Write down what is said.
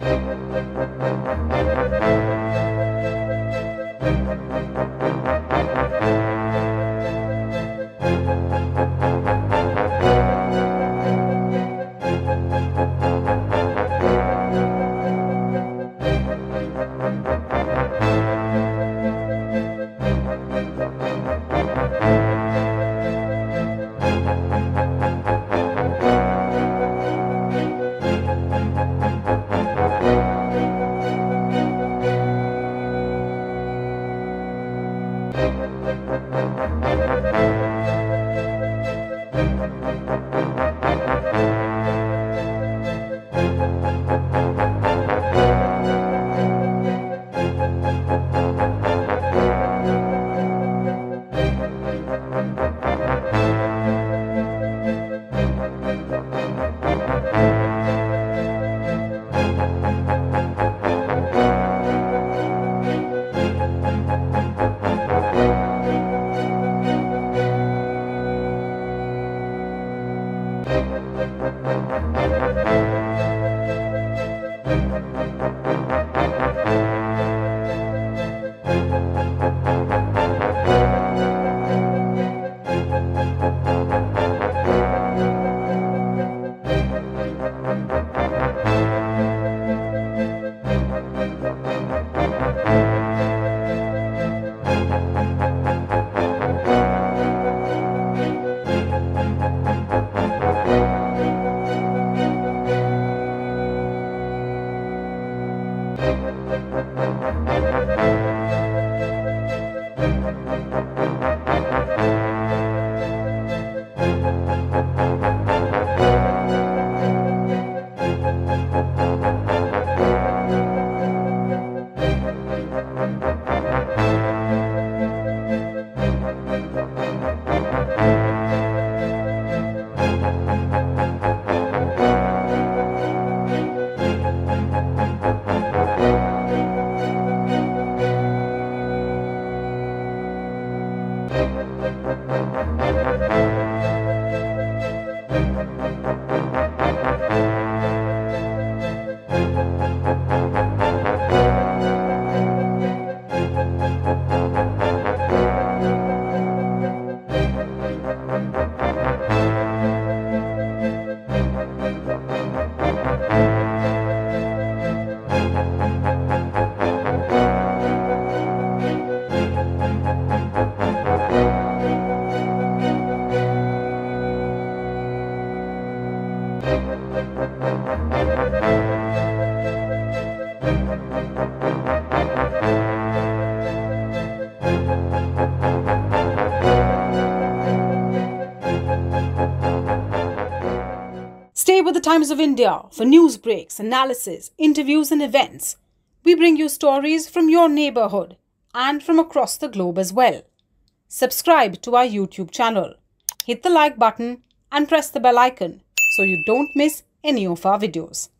Stay with the Times of India for news breaks, analysis, interviews and events. We bring you stories from your neighborhood and from across the globe as well. Subscribe to our YouTube channel. Hit the like button and press the bell icon so you don't miss any of our videos.